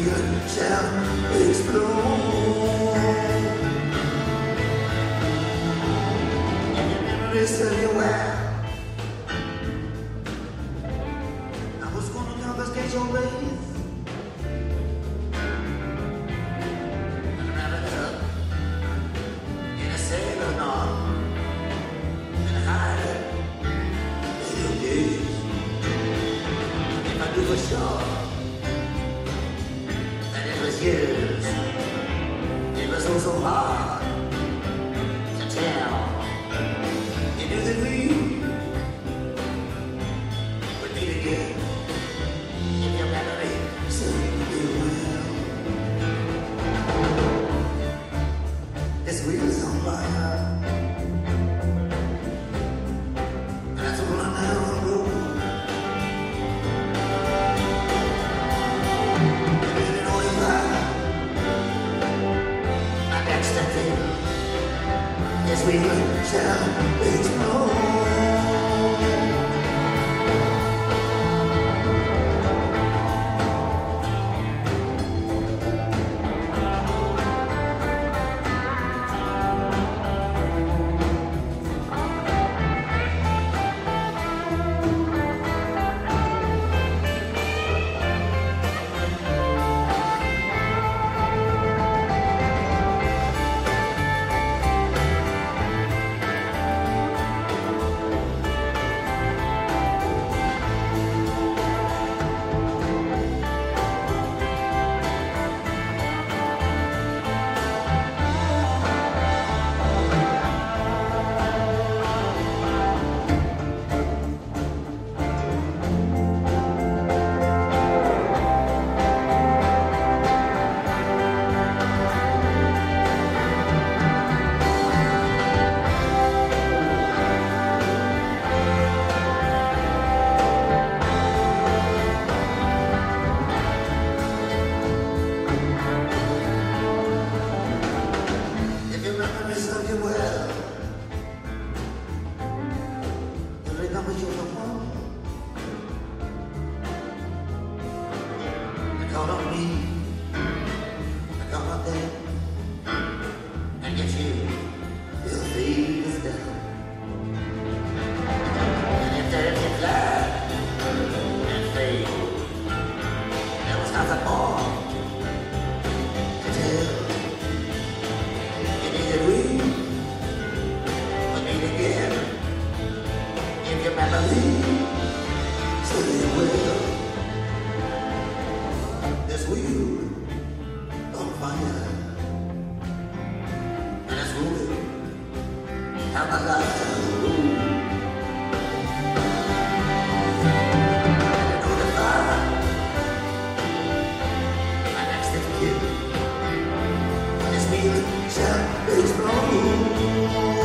wheel shall explode. And your memories tell you where I was gonna confiscate your race. And wrap it up in a sailor knot and hide it in your gaze. If I do for sure that it was years, it was all so hard to tell. You knew that we would meet again if your memory served you well. This wheel is on fire, and that's all I now know. Yes, we shall explode. Call on me, I call on them, and get you, you'll leave us down. And if there is a flag and fade, there was nothing more to tell. You need that we will meet again, if you memory, so you will. This wheel on fire, and it's moving how my life moves. And I know the fire, my next of kin, this wheel shall explode.